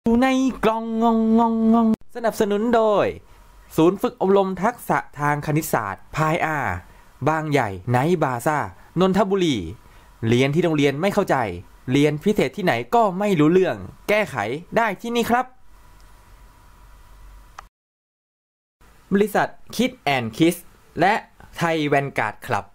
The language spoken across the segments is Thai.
อยู่ในกล่องงสนับสนุนโดยศูนย์ฝึกอบรมทักษะทางคณิตศาสตร์พายอาบางใหญ่ไนท์บาซ่านนทบุรีเรียนที่โรงเรียนไม่เข้าใจเรียนพิเศษที่ไหนก็ไม่รู้เรื่องแก้ไขได้ที่นี่ครับบริษัทคิดแอนด์คิสและไทยแวนการ์ดคลับ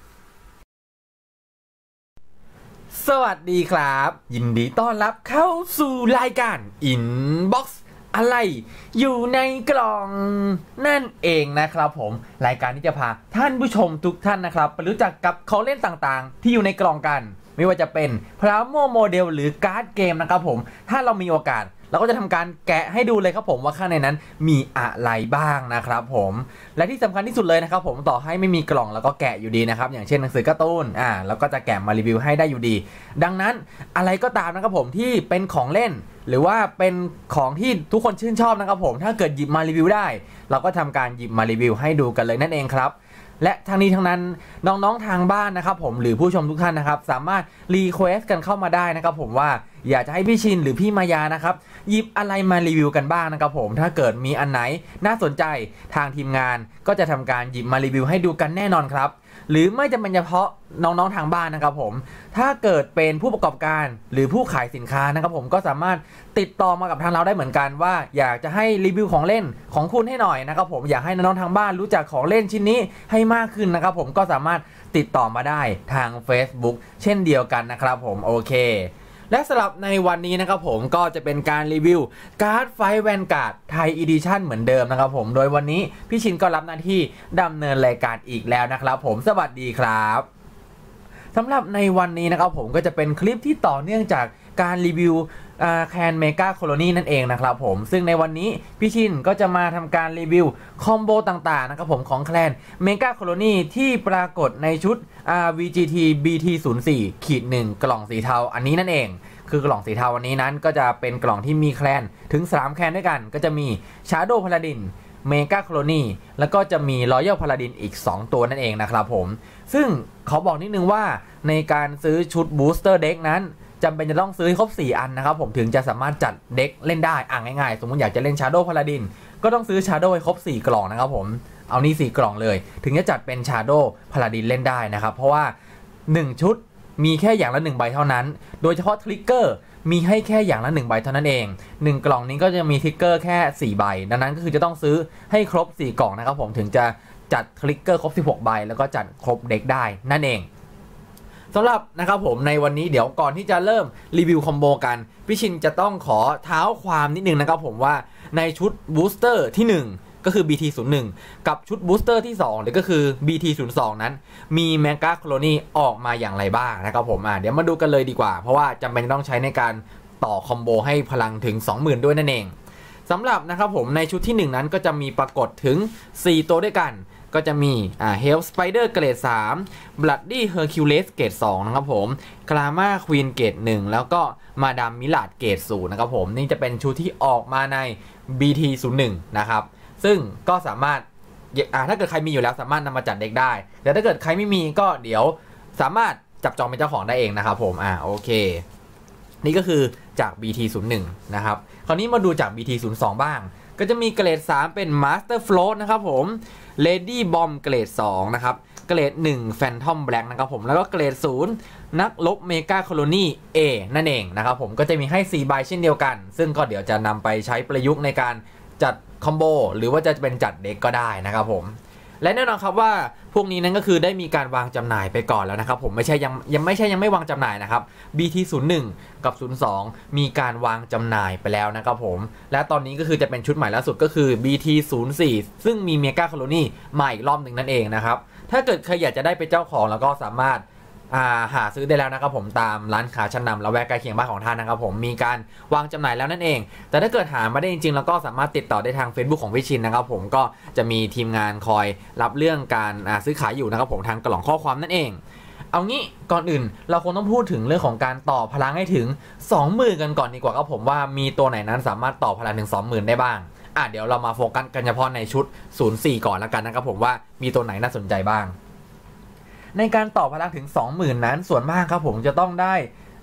สวัสดีครับยินดีต้อนรับเข้าสู่รายการ Inbox อะไรอยู่ในกล่องนั่นเองนะครับผมรายการที่จะพาท่านผู้ชมทุกท่านนะครับไปรู้จักกับของเล่นต่างๆที่อยู่ในกล่องกันไม่ว่าจะเป็นพลาโมโมเดลหรือการ์ดเกมนะครับผมถ้าเรามีโอกาสเราก็จะทำการแกะให้ดูเลยครับผมว่าข้างในนั้นมีอะไรบ้างนะครับผมและที่สำคัญที่สุดเลยนะครับผมต่อให้ไม่มีกล่องแล้วก็แกะอยู่ดีนะครับอย่างเช่นหนังสือการ์ตูนแล้วก็จะแกะมารีวิวให้ได้อยู่ดีดังนั้นอะไรก็ตามนะครับผมที่เป็นของเล่นหรือว่าเป็นของที่ทุกคนชื่นชอบนะครับผมถ้าเกิดหยิบมารีวิวได้เราก็ทำการหยิบมารีวิวให้ดูกันเลยนั่นเองครับและทั้งนี้ทั้งนั้นน้องๆทางบ้านนะครับผมหรือผู้ชมทุกท่านนะครับสามารถรีเควสกันเข้ามาได้นะครับผมว่าอยากจะให้พี่ชินหรือพี่มายานะครับหยิบอะไรมารีวิวกันบ้างนะครับผมถ้าเกิดมีอันไหนน่าสนใจทางทีมงานก็จะทำการหยิบมารีวิวให้ดูกันแน่นอนครับหรือไม่จำเป็นเฉพาะน้องๆทางบ้านนะครับผมถ้าเกิดเป็นผู้ประกอบการหรือผู้ขายสินค้านะครับผมก็สามารถติดต่อมากับทางเราได้เหมือนกันว่าอยากจะให้รีวิวของเล่นของคุณให้หน่อยนะครับผมอยากให้น้องๆทางบ้านรู้จักของเล่นชิ้นนี้ให้มากขึ้นนะครับผมก็สามารถติดต่อมาได้ทาง Facebook เช่นเดียวกันนะครับผมโอเคและสำหรับในวันนี้นะครับผมก็จะเป็นการรีวิวการ์ดไฟแวนการ์ดไทยอีดิชั่นเหมือนเดิมนะครับผมโดยวันนี้พี่ชินก็รับหน้าที่ดำเนินรายการอีกแล้วนะครับผมสวัสดีครับสำหรับในวันนี้นะครับผมก็จะเป็นคลิปที่ต่อเนื่องจากการรีวิวแคนเมกาโคโลนีนั่นเองนะครับผมซึ่งในวันนี้พี่ชินก็จะมาทำการรีวิวคอมโบต่างๆนะครับผมของแคนเมกาโคโลนีที่ปรากฏในชุด VGT BT04-1 กล่องสีเทาอันนี้นั่นเองคือกล่องสีเทาวันนี้นั้นก็จะเป็นกล่องที่มีแคลนถึง3แคลนด้วยกันก็จะมี Shadow Paladin เมกาโคโลนีแล้วก็จะมี Royal Paladin อีก2ตัวนั่นเองนะครับผมซึ่งเขาบอกนิดนึงว่าในการซื้อชุด Booster Deck นั้นจำเป็นจะต้องซื้อให้ครบ4อันนะครับผมถึงจะสามารถจัดเด็กเล่นได้ง่ายๆสมมติอยากจะเล่น Shadow Paladin ก็ต้องซื้อ Shadow ให้ครบ4กล่องนะครับผมเอานี่4กล่องเลยถึงจะจัดเป็น Shadow Paladin เล่นได้นะครับเพราะว่า1ชุดมีแค่อย่างละ1ใบเท่านั้นโดยเฉพาะทริกเกอร์มีให้แค่อย่างละ1ใบเท่านั้นเอง1กล่องนี้ก็จะมีทริกเกอร์แค่4ใบดังนั้นก็คือจะต้องซื้อให้ครบ4กล่องนะครับผมถึงจะจัดทริกเกอร์ครบ16ใบแล้วก็จัดครบเด็กได้นั่นเองสำหรับนะครับผมในวันนี้เดี๋ยวก่อนที่จะเริ่มรีวิวคอมโบกันพี่ชินจะต้องขอเท้าความนิดนึงนะครับผมว่าในชุดบูสเตอร์ที่1ก็คือ BT01 กับชุดบูสเตอร์ที่2หรือก็คือ BT02 นั้นมีเมกาโคโลนีออกมาอย่างไรบ้างนะครับผมเดี๋ยวมาดูกันเลยดีกว่าเพราะว่าจำเป็นต้องใช้ในการต่อคอมโบให้พลังถึง 20,000 ด้วยนั่นเองสำหรับนะครับผมในชุดที่1นั้นก็จะมีปรากฏถึง4ตัวด้วยกันก็จะมีHell Spider เกรด3 Bloody Hercules เกรด2นะครับผม Glama Queen เกรด1แล้วก็มาดามมิลาดเกรด0นะครับผมนี่จะเป็นชุดที่ออกมาใน BT01 นะครับซึ่งก็สามารถถ้าเกิดใครมีอยู่แล้วสามารถนำมาจัดเด็กได้แต่ถ้าเกิดใครไม่มีก็เดี๋ยวสามารถจับจองเป็นเจ้าของได้เองนะครับผมโอเคนี่ก็คือจาก BT01 นะครับคราวนี้มาดูจาก BT02 บ้างก็จะมีเกรด3เป็น Master Float นะครับผม Lady Bomb เกรด2นะครับเกรด1 Phantom Black นะครับผมแล้วก็เกรด0นักลบเมกาโคโลนี A นั่นเองนะครับผมก็จะมีให้4ใบเช่นเดียวกันซึ่งก็เดี๋ยวจะนำไปใช้ประยุกต์ในการจัดคอมโบหรือว่าจะเป็นจัดเด็กก็ได้นะครับผมและแน่นอนครับว่าพวกนี้นั้นก็คือได้มีการวางจำหน่ายไปก่อนแล้วนะครับผมยังไม่วางจำหน่ายนะครับ BT01 กับ 02 มีการวางจำหน่ายไปแล้วนะครับผมและตอนนี้ก็คือจะเป็นชุดใหม่ล่าสุดก็คือ BT04 ซึ่งมีเมกาโคโลนีมาอีกรอบหนึ่งนั่นเองนะครับถ้าเกิดใครอยากจะได้เป็นเจ้าของแล้วก็สามารถหาซื้อได้แล้วนะครับผมตามร้านค้าชั้นนำละแวกใกล้เคียงบ้านของท่านนะครับผมมีการวางจำหน่ายแล้วนั่นเองแต่ถ้าเกิดหาไม่ได้จริงๆแล้วก็สามารถติดต่อได้ทาง Facebook ของพี่ชินนะครับผมก็จะมีทีมงานคอยรับเรื่องการซื้อขายอยู่นะครับผมทางกล่องข้อความนั่นเองเอางี้ก่อนอื่นเราคงต้องพูดถึงเรื่องของการต่อพลังให้ถึง 20,000 กันก่อนดีกว่าครับผมว่ามีตัวไหนนั้นสามารถต่อพลังถึง 20,000 ได้บ้างเดี๋ยวเรามาโฟกัสกันเฉพาะในชุด04ก่อนแล้วกันนะครับผมว่ามีตัวไหนน่าสนใจบ้างในการต่อพลังถึง 20,000 นั้นส่วนมากครับผมจะต้องได้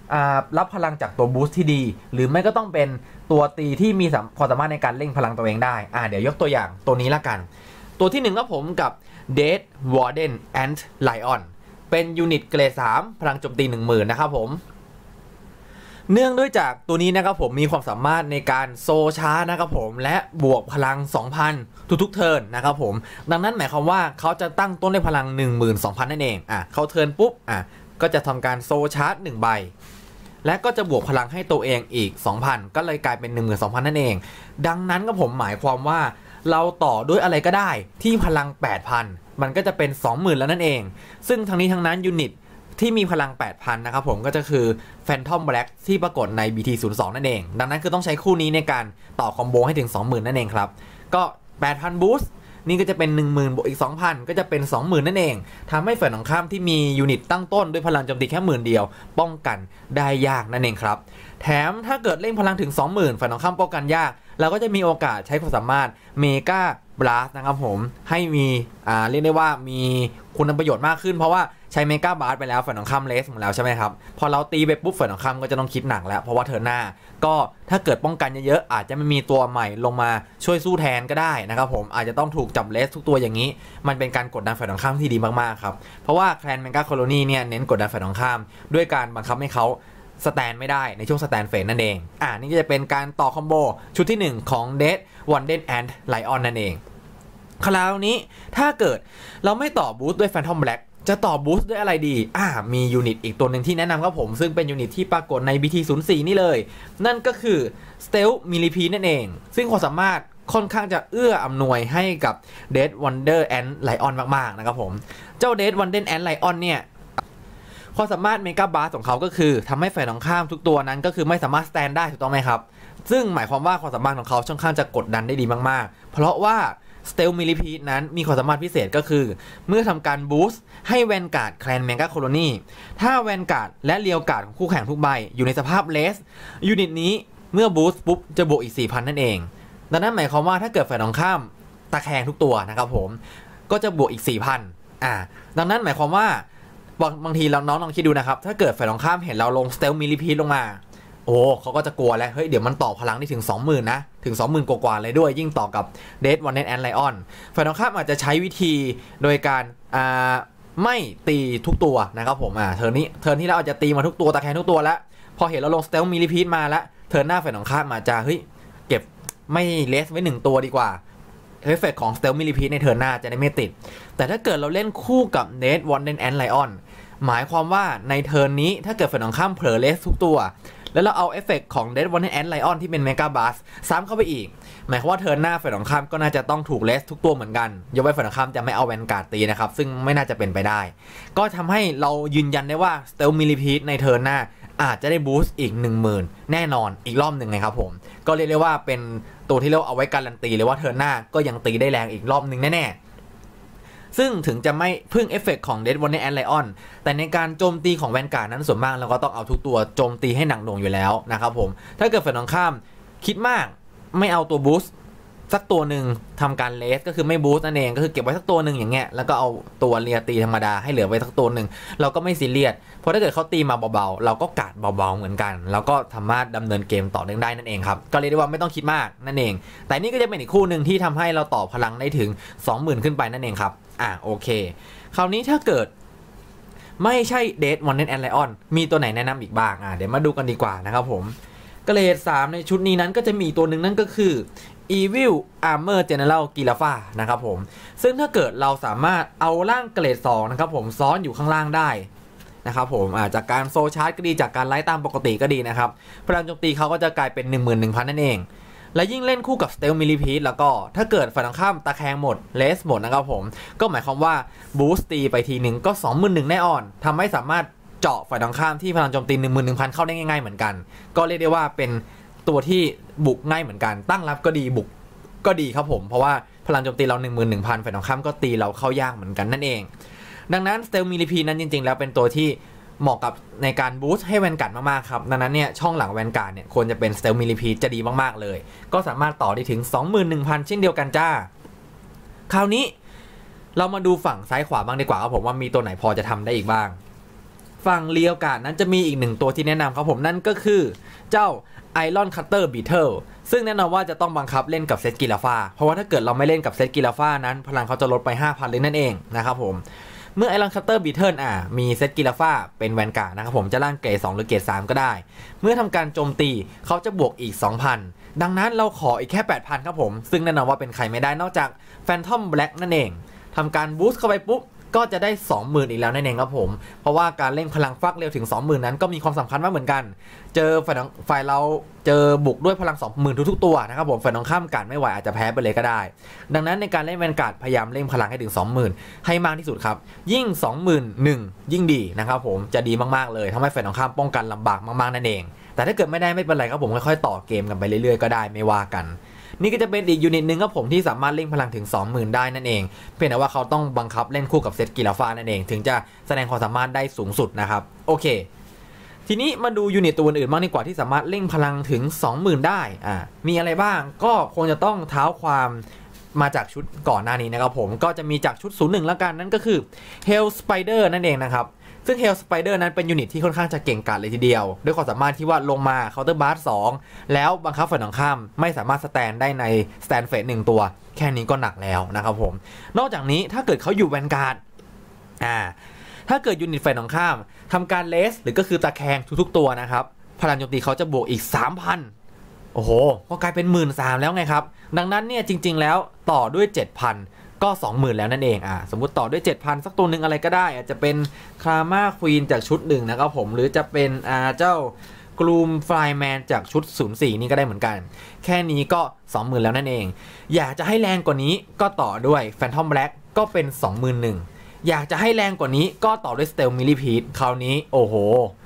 รับพลังจากตัวบูสต์ที่ดีหรือไม่ก็ต้องเป็นตัวตีที่มีความสามารถในการเร่งพลังตัวเองได้เดี๋ยวยกตัวอย่างตัวนี้ละกันตัวที่1ก็ผมกับ Death Warden Ant Lion เป็นยูนิตเกรด 3พลังโจมตี 10,000 นะครับผมเนื่องด้วยจากตัวนี้นะครับผมมีความสามารถในการโซชาร์นะครับผมและบวกพลัง 2,000 ทุกๆเทิร์นนะครับผมดังนั้นหมายความว่าเขาจะตั้งต้นด้วยพลัง 12,000 นั่นเองเขาเทิร์นปุ๊บก็จะทำการโซชาร์จ1ใบและก็จะบวกพลังให้ตัวเองอีก 2,000 ก็เลยกลายเป็น 12,000 นั่นเองดังนั้นก็ผมหมายความว่าเราต่อด้วยอะไรก็ได้ที่พลัง 8,000 มันก็จะเป็น 20,000 แล้วนั่นเองซึ่งทั้งนี้ทั้งนั้นยูนิตที่มีพลัง 8,000 นะครับผมก็จะคือ Phantom Black ที่ปรากฏใน BT02 นั่นเองดังนั้นคือต้องใช้คู่นี้ในการต่อคอมโบให้ถึง 20,000 นั่นเองครับก็ 8,000 บูสต์นี่ก็จะเป็น 10,000 บวกอีก 2,000 ก็จะเป็น 20,000 นั่นเองทำให้ฝ่ายตรงข้ามที่มียูนิตตั้งต้นด้วยพลังโจมตีแค่ 10,000 เดียวป้องกันได้ยากนั่นเองครับแถมถ้าเกิดเล่นพลังถึง 20,000 ฝ่ายตรงข้ามป้องกันยากเราก็จะมีโอกาสใช้ความสามารถเมกาบลัสนะครับผมให้มีเรียกได้ว่ามีคุณประโยชน์มากขึ้นเพราะว่าใช้เมกาบลัสไปแล้วฝ่ายตรงข้ามเลสหมดแล้วใช่ไหมครับพอเราตีไปปุ๊บฝ่ายตรงข้ามก็จะต้องคิดหนักแล้วเพราะว่าเทิร์นหน้าก็ถ้าเกิดป้องกันเยอะๆอาจจะไม่มีตัวใหม่ลงมาช่วยสู้แทนก็ได้นะครับผมอาจจะต้องถูกจับเลสทุกตัวอย่างนี้มันเป็นการกดดันฝ่ายตรงข้ามที่ดีมากๆครับเพราะว่าแคลนเมกาโคโลนีเนี่ยเน้นกดดันฝ่ายตรงข้ามด้วยการบังคับให้เขาสแตนไม่ได้ในช่วงสแตนเฟสนั่นเองนี่ก็จะเป็นการต่อคอมโบชุดที่1ของ Death Warden Ant Lion นั่นเองคราวนี้ถ้าเกิดเราไม่ต่อบูสต์ด้วย Phantom Black จะต่อบูสต์ด้วยอะไรดีมียูนิตอีกตัวหนึ่งที่แนะนำครับผมซึ่งเป็นยูนิตที่ปรากฏใน BT04 นี่เลยนั่นก็คือ Stealth Millipede นั่นเองซึ่งความสามารถค่อนข้างจะเอื้ออำนวยให้กับ Death Warden Ant Lion มากๆนะครับผมเจ้า Death Warden Ant Lion เนี่ยความสามารถเมกาบาสของเขาก็คือทำให้ฝ่ายตรงข้ามทุกตัวนั้นก็คือไม่สามารถสแตนได้ถูกต้องไหมครับซึ่งหมายความว่าความสามารถของเขาค่อนข้างจะกดดันได้ดีมากๆเพราะว่า Stealth Millipede นั้นมีความสามารถพิเศษก็คือเมื่อทำการบูสต์ให้แวนการ์ดแคลนเมกาโคโลนีถ้าแวนการ์ดและเรียวการ์ดของคู่แข่งทุกใบอยู่ในสภาพเลสยูนิตนี้เมื่อบูสต์ปุ๊บจะบวกอีก 4,000 นั่นเองดังนั้นหมายความว่าถ้าเกิดฝ่ายตรงข้ามตะแคงทุกตัวนะครับผมก็จะบวกอีก 4,000 ดังนั้นหมายความว่าบางทีเราน้องลองคิดดูนะครับถ้าเกิดฝ่ายตรงข้ามเห็นเราลง Stealth Millipede ลงมาเขาก็จะกลัวแล้วเฮ้ยเดี๋ยวมันต่อพลังได้ถึง 20,000 นะถึง 20,000 กว่าเลยด้วยยิ่งต่อกับ Death Warden Ant Lion ฝ่ายตรงข้ามอาจจะใช้วิธีโดยการไม่ตีทุกตัวนะครับผมเทิร์นที่เราอาจจะตีมาทุกตัวตะแคงทุกตัวแล้วพอเห็นเราลง Stealth Millipede มาแล้วเทิร์นหน้าฝ่ายตรงข้ามอาจจะเฮ้ยเก็บไม่เลสไว้1ตัวดีกว่าเอฟเฟกต์ของ Stealth Millipede ในเทิร์นหน้าจะได้ไม่ติดแต่ถ้าเกิดเราเล่นคู่กับ Death Warden Ant Lion หมายความว่าในเทิร์นนี้ถ้าเกิดฝ่ายตรงข้ามเผลอเลสทุกตัวแล้วเราเอาเอฟเฟกต์ของ Death Warden Ant Lion ที่เป็นเมกาบัสซ้ำเข้าไปอีกหมายความว่าเทิร์นหน้าฝ่ายตรงข้ามก็น่าจะต้องถูกเลสทุกตัวเหมือนกันยกเว้นฝ่ายตรงข้ามจะไม่เอาแวนการ์ดตีนะครับซึ่งไม่น่าจะเป็นไปได้ก็ทำให้เรายืนยันได้ว่า Stealth Millipede ในเทิร์นหน้าอาจจะได้บูสต์อีก 10,000 แน่นอนอีกรอบหนึ่งนะครับผมก็เรียกได้ว่าเป็นตัวที่เราเอาไว้การันตีเลยว่าเทิร์นหน้าก็ยังตีได้แรงอีกรอบหนึ่งแน่ๆซึ่งถึงจะไม่พึ่งเอฟเฟกต์ของ Death Warden Ant Lion แต่ในการโจมตีของแวนการ์ดนั้นส่วนมากเราก็ต้องเอาทุกตัวโจมตีให้หนักหน่วงอยู่แล้วนะครับผมถ้าเกิดฝ่ายตรงข้ามคิดมากไม่เอาตัวบูสต์สักตัวหนึ่งทำการเลสก็คือไม่บูสต์นั่นเองก็คือเก็บไว้สักตัวหนึ่งอย่างเงี้ยแล้วก็เอาตัวเรียตีธรรมดาให้เหลือไว้สักตัวหนึ่งเราก็ไม่ซีเรียสเพราะถ้าเกิดเขาตีมาเบาๆเราก็กัดเบาๆเหมือนกันแล้วก็สามารถดำเนินเกมต่อเนื่องได้นั่นเองครับก็เรียกได้ว่าไม่ต้องคิดมากนั่นเองแต่นี่ก็จะเป็นอีกคู่หนึ่งที่ทำให้เราต่อพลังได้ถึง 20,000 ขึ้นไปนั่นเองครับโอเคคราวนี้ถ้าเกิดไม่ใช่ Death Warden Ant Lion มีตัวไหนแนะนำอีกบ้างเดี๋ยวมาดูกันดีกว่านะครับผมเกรด 3ในชุดนี้นั้นก็จะมีตัวหนึ่งนั่นก็คือ Evil Armor General Girafa นะครับผมซึ่งถ้าเกิดเราสามารถเอาร่างเกรด 2นะครับผมซ้อนอยู่ข้างล่างได้นะครับผมจากการโซชาร์จก็ดีจากการไล่ตามปกติก็ดีนะครับพลังโจมตีเขาก็จะกลายเป็น 11,000 นั่นเองและยิ่งเล่นคู่กับ Stealth Millipede แล้วก็ถ้าเกิดฝ่ายตรงข้ามตะแคงหมดเลสหมดนะครับผมก็หมายความว่าบูสต์ตีไปทีหนึ่งก็ 21,000 แน่นอนทำให้สามารถเจาะฝ่ายตรงข้ามที่พลังโจมตี 11,000 เข้าได้ง่ายๆเหมือนกันก็เรียกได้ว่าเป็นตัวที่บุกง่ายเหมือนกันตั้งรับก็ดีบุกก็ดีครับผมเพราะว่าพลังโจมตีเรา 11,000 ฝ่ายตรงข้ามก็ตีเราเข้ายากเหมือนกันนั่นเองดังนั้น Stealth Millipede นั้นจริงๆแล้วเป็นตัวที่เหมาะกับในการบูสต์ให้แวนการ์ดมากๆครับดังนั้นเนี่ยช่องหลังแวนการ์ดเนี่ยควรจะเป็น Stealth Millipede จะดีมากๆเลยก็สามารถต่อได้ถึง 21,000 เช่นเดียวกันจ้าคราวนี้เรามาดูฝั่งซ้ายขวาบ้างดีกว่าครับผมว่ามีตัวไหนพอจะทำได้อีกบ้างฝั่งเรียวการ์ดนั้นจะมีอีกหนึ่งตัวที่แนะนำครับผมนั่นก็คือเจ้า Iron Cutter Beetle ซึ่งแน่นอนว่าจะต้องบังคับเล่นกับเซตกิลาฟาเพราะว่าถ้าเกิดเราไม่เล่นกับเซตกิลาฟานั้นพลังเขาจะลดไป 5,000 เลยนั่นเองนะครับผมเมื่อ Iron Cutter Beetle มีเซตกิลาฟาเป็นแวนการ์ดนะครับผมจะล่างเกรด 2 หรือเกรด 3 ก็ได้เมื่อทำการโจมตีเขาจะบวกอีก 2,000 ดังนั้นเราขออีกแค่ 8,000 ครับผมซึ่งแน่นอนว่าเป็นใครไม่ได้นอกจาก Phantom Black นั่นเองทำการบูสต์เข้าไปปุ๊บก็จะได้ 20,000 อีกแล้วนั่นเองครับผมเพราะว่าการเล่นพลังฟักเร็วถึง 20,000 นั้นก็มีความสำคัญมากเหมือนกันเจอฝ่ายเราเจอบุกด้วยพลัง 20,000 ทุกๆตัวนะครับผมฝ่ายตรงข้ามการไม่ไหวอาจจะแพ้ไปเลยก็ได้ดังนั้นในการเล่นแวนการ์ดพยายามเล่นพลังให้ถึง 20,000 ให้มากที่สุดครับยิ่ง 21,000 ยิ่งดีนะครับผมจะดีมากๆเลยทำให้ฝ่ายตรงข้ามป้องกันลำบากมากๆนั่นเองแต่ถ้าเกิดไม่ได้ไม่เป็นไรครับผมค่อยๆต่อเกมกันไปเรื่อยๆก็ได้ไม่ว่ากันนี่ก็จะเป็นอีกยูนิตหนึ่งครับผมที่สามารถเล่นพลังถึง 20,000 ได้นั่นเองเพียงแต่ว่าเขาต้องบังคับเล่นคู่กับเซตกิลาฟานั่นเองถึงจะแสดงความสามารถได้สูงสุดนะครับโอเคทีนี้มาดูยูนิตตัวอื่นบ้างดีกว่าที่สามารถเล่นพลังถึง 20,000 ได้มีอะไรบ้างก็คงจะต้องเท้าความมาจากชุดก่อนหน้านี้นะครับผมก็จะมีจากชุด 01 แล้วกันนั่นก็คือ Hell Spider นั่นเองนะครับซึ่ง Hell Spider นั้นเป็นยูนิตที่ค่อนข้างจะเก่งกาจเลยทีเดียวด้วยความสามารถที่ว่าลงมา Counter Blast 2แล้วบังคับฝ่ายตรงข้ามไม่สามารถสแตนได้ในสแตนเฟส1ตัวแค่นี้ก็หนักแล้วนะครับผมนอกจากนี้ถ้าเกิดเขาอยู่แวนการ์ดถ้าเกิดยูนิตฝ่ายตรงข้ามทำการเลสหรือก็คือตะแคงทุกๆตัวนะครับพลังโจมตีเขาจะบวกอีก 3,000 โอ้โหก็กลายเป็น 13,000 แล้วไงครับดังนั้นเนี่ยจริงๆแล้วต่อด้วย 7,000 ก็ 20,000 แล้วนั่นเองสมมุติต่อด้วย 7,000 สักตัวหนึ่งอะไรก็ได้อาจจะเป็นคาม่าควีนจากชุด1นะครับผมหรือจะเป็นเจ้ากลูมไฟแมนจากชุด 04 นี่ก็ได้เหมือนกันแค่นี้ก็ 20,000 แล้วนั่นเองอยากจะให้แรงกว่านี้ก็ต่อด้วย Phantom Black ก็เป็น 21,000 อยากจะให้แรงกว่านี้ก็ต่อด้วย Stealth Millipede คราวนี้โอ้โห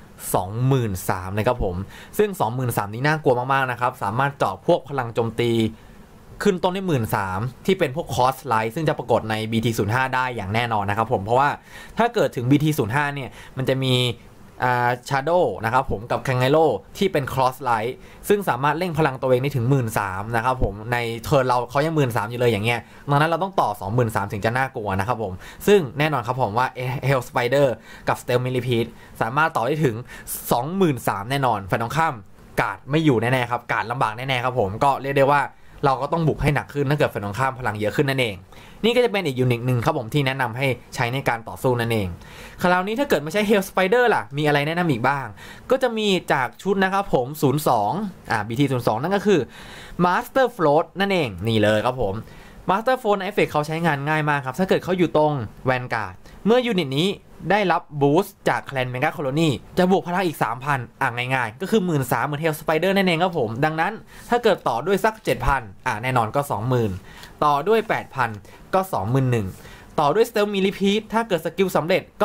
23,000 นะครับผมซึ่ง 23,000 นี้น่ากลัวมากๆนะครับสามารถเจาะพวกพลังโจมตีขึ้นต้นด้วย 13,000 ที่เป็นพวกคอสไลท์ซึ่งจะปรากฏใน BT05 ได้อย่างแน่นอนนะครับผมเพราะว่าถ้าเกิดถึง BT05 เนี่ยมันจะมีShadow นะครับผมกับ Kangelo ที่เป็น Cross Light ซึ่งสามารถเร่งพลังตัวเองได้ถึง 13,000 นะครับผมในเทิร์นเราเขายัง 13,000 อยู่เลยอย่างเงี้ยดังนั้นเราต้องต่อ 23,000 ถึงจะน่ากลัวนะครับผมซึ่งแน่นอนครับผมว่า Hell Spider กับ Stealth Millipede สามารถต่อได้ถึง 23,000 แน่นอนฝ่ายตรงข้ามการ์ดไม่อยู่แน่ๆครับการ์ดลำบากแน่ๆครับผมก็เรียกได้ว่าเราก็ต้องบุกให้หนักขึ้นถ้าเกิดฝ่ายตรงข้ามพลังเยอะขึ้นนั่นเองนี่ก็จะเป็นอีกยูนิตหนึ่งครับผมที่แนะนำให้ใช้ในการต่อสู้นั่นเองคราวนี้ถ้าเกิดไม่ใช่ Hell Spider ล่ะมีอะไรแนะนำอีกบ้างก็จะมีจากชุดนะครับผม 02 BT02 นั่นก็คือ Master Float นั่นเองนี่เลยครับผม Master Float เอฟเฟกต์เขาใช้งานง่ายมากครับถ้าเกิดเขาอยู่ตรง Vanguard เมื่อยูนิตนี้ได้รับบูสต์จากแคลนเมกาโคโลนีจะบวกพลังอีก 3,000 ง่ายๆก็คือ 13,000 เหมือน Hell Spider นั่นเองครับผมดังนั้นถ้าเกิดต่อด้วยสัก 7,000 แน่นอนก็ 20,000 ต่อด้วย 8,000 ก็ 21,000 ต่อด้วย Stealth Millipede ถ้าเกิดสกิลสำเร็จก็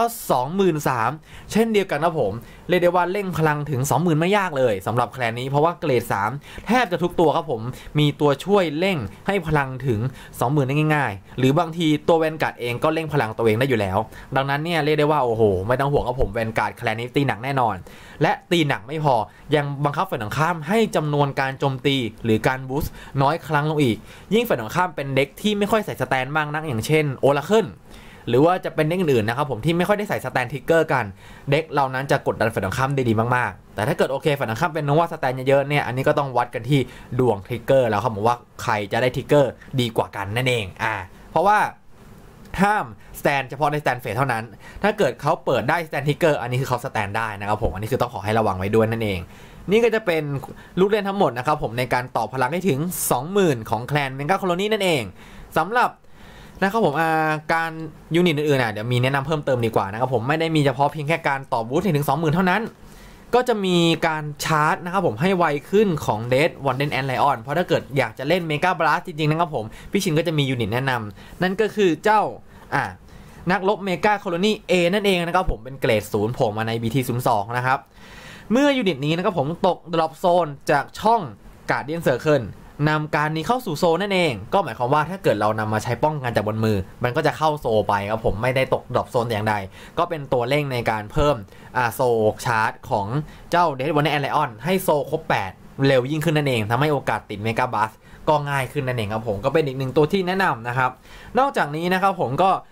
23,000 เช่นเดียวกันนะผมเรียกได้ว่าเร่งพลังถึง 20,000 ไม่ยากเลยสำหรับแคลนนี้เพราะว่าเกรด 3 แทบจะทุกตัวครับผมมีตัวช่วยเร่งให้พลังถึง 20,000 ได้ง่ายๆหรือบางทีตัวแวนการ์ดเองก็เร่งพลังตัวเองได้อยู่แล้วดังนั้นเนี่ยเรียกได้ว่าโอ้โหไม่ต้องห่วงครับผมแวนการ์ดแคลนนี้ตีหนักแน่นอนและตีหนักไม่พอยังบังคับฝ่ายตรงข้ามให้จำนวนการโจมตีหรือการบูสต์น้อยครั้งลงอีกยิ่งฝ่ายตรงข้ามเป็นเด็กที่ไม่ค่อยใส่สแตนมากนักอย่างเช่นโอราเคิลหรือว่าจะเป็นเด็กอื่นๆนะครับผมที่ไม่ค่อยได้ใส่สแตนทิกเกอร์กันเด็กเหล่านั้นจะกดดันฝ่ายตรงข้ามได้ดีมากๆแต่ถ้าเกิดโอเคฝ่ายตรงข้ามเป็นโนวาสแตนเยอะๆเนี่ยอันนี้ก็ต้องวัดกันที่ดวงทิกเกอร์แล้วครับผมว่าใครจะได้ทิกเกอร์ดีกว่ากันนั่นเองเพราะว่าห้ามสแตนเฉพาะในสแตนเฟสเท่านั้นถ้าเกิดเขาเปิดได้สแตนทิกเกอร์อันนี้คือเขาสแตนได้นะครับผมอันนี้คือต้องขอให้ระวังไว้ด้วยนั่นเองนี่ก็จะเป็นลูกเล่นทั้งหมดนะครับผมในการต่อพลังให้ถึง 20,000 ของแคลนเมกาโคโลนีนั่นเองสำหรับนะครับผมการยูนิตอื่นๆเดี๋ยวมีแนะนำเพิ่มเติมดีกว่านะครับผมไม่ได้มีเฉพาะเพียงแค่การต่อบูสต์ถึง 20,000 เท่านั้นก็จะมีการชาร์จนะครับผมให้ไวขึ้นของเดดวันเดนแอนไลออนเพราะถ้าเกิดอยากจะเล่นเมกาบลัสจริงๆนะครับผมพี่ชินก็จะมียูนิตแนะนำนั่นก็คือเจ้านักรบเมกาโคโลนี A นั่นเองนะครับผมเป็นเกรด 0 โผล่มาใน BT02 นะครับเมื่อยูนิตนี้นะครับผมตกดรอปโซนจากช่องการ์เดียนเซอร์เคิลนำการนี้เข้าสู่โซนนั่นเองก็หมายความว่าถ้าเกิดเรานำมาใช้ป้องกันจากบนมือมันก็จะเข้าโซไปครับผมไม่ได้ตกดรอปโซนแต่อย่างใดก็เป็นตัวเร่งในการเพิ่มโซชาร์จของเจ้าเดดวันแอนไลออนให้โซครบ8เร็วยิ่งขึ้นนั่นเองทำให้โอกาสติดเมกาบัสก็ง่ายขึ้นนั่นเองครับผมก็เป็นอีกหนึ่งตัวที่แนะนำนะครับนอกจากนี้นะครับผมก็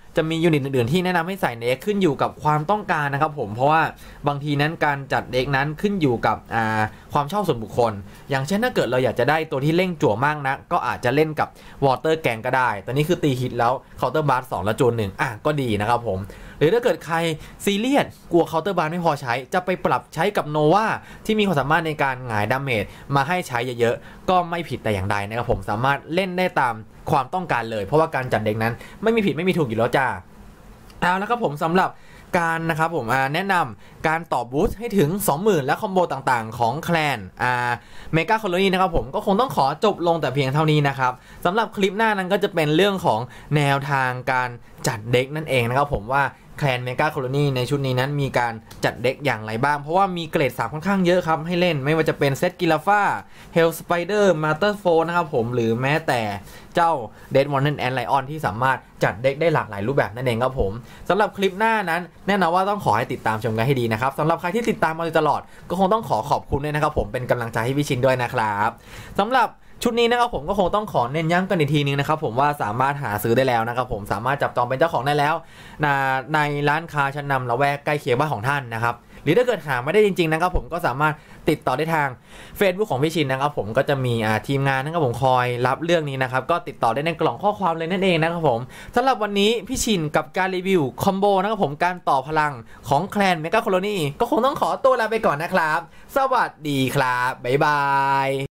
จะมียูนิตอื่นๆที่แนะนำให้ใส่ในเด็กขึ้นอยู่กับความต้องการนะครับผมเพราะว่าบางทีนั้นการจัดเด็กนั้นขึ้นอยู่กับความชอบส่วนบุคคลอย่างเช่นถ้าเกิดเราอยากจะได้ตัวที่เร่งจั่วมากนะก็อาจจะเล่นกับวอเตอร์แกงก็ได้ตอนนี้คือตีฮิตแล้วเคาน์เตอร์บาร์2แล้วโจน1ก็ดีนะครับผมหรือถ้าเกิดใครซีเรียสกลัวเคาน์เตอร์บาร์ไม่พอใช้จะไปปรับใช้กับโนวาที่มีความสามารถในการหงายดาเมจมาให้ใช้เยอะๆก็ไม่ผิดแต่อย่างใดนะครับผมสามารถเล่นได้ตามความต้องการเลยเพราะว่าการจัดเด็กนั้นไม่มีผิดไม่มีถูกอยู่แล้วจ้าเอาแล้วครับผมสำหรับการนะครับผมแนะนำการต่อบูสต์ให้ถึง 20,000 และคอมโบต่างๆของแคลนเมกาโคโลนีนะครับผมก็คงต้องขอจบลงแต่เพียงเท่านี้นะครับสำหรับคลิปหน้านั้นก็จะเป็นเรื่องของแนวทางการจัดเด็กนั่นเองนะครับผมว่าแคลนเมกาโคโลนีในชุดนี้นั้นมีการจัดเด็กอย่างไรบ้างเพราะว่ามีเกรด3ค่อนข้างเยอะครับให้เล่นไม่ว่าจะเป็นเซตกิลาฟ่าเฮลสไปเดอร์มาเตอร์โฟนะครับผมหรือแม้แต่เจ้าเดดวอนเนนแอนไลออนที่สามารถจัดเด็กได้หลากหลายรูปแบบนั่นเองครับผมสำหรับคลิปหน้านั้นแน่นอนว่าต้องขอให้ติดตามชมกันให้ดีนะครับสำหรับใครที่ติดตามมาตลอดก็คงต้องขอบคุณด้วยนะครับผมเป็นกำลังใจให้พี่ชินด้วยนะครับสำหรับชุดนี้นะครับผมก็คงต้องขอเน้นย้ำกันอีกทีนึงนะครับผมว่าสามารถหาซื้อได้แล้วนะครับผมสามารถจับจองเป็นเจ้าของได้แล้วในร้านค้าชั้นนำละแวกใกล้เคียงบ้านของท่านนะครับหรือถ้าเกิดหาไม่ได้จริงๆนะครับผมก็สามารถติดต่อได้ทาง Facebook ของพี่ชินนะครับผมก็จะมีทีมงานนะครับผมคอยรับเรื่องนี้นะครับก็ติดต่อได้ในกล่องข้อความเลยนั่นเองนะครับผมสำหรับวันนี้พี่ชินกับการรีวิวคอมโบนะครับผมการต่อพลังของแคลนเมกาโคโลนีก็คงต้องขอตัวลาไปก่อนนะครับสวัสดีครับบ๊ายบาย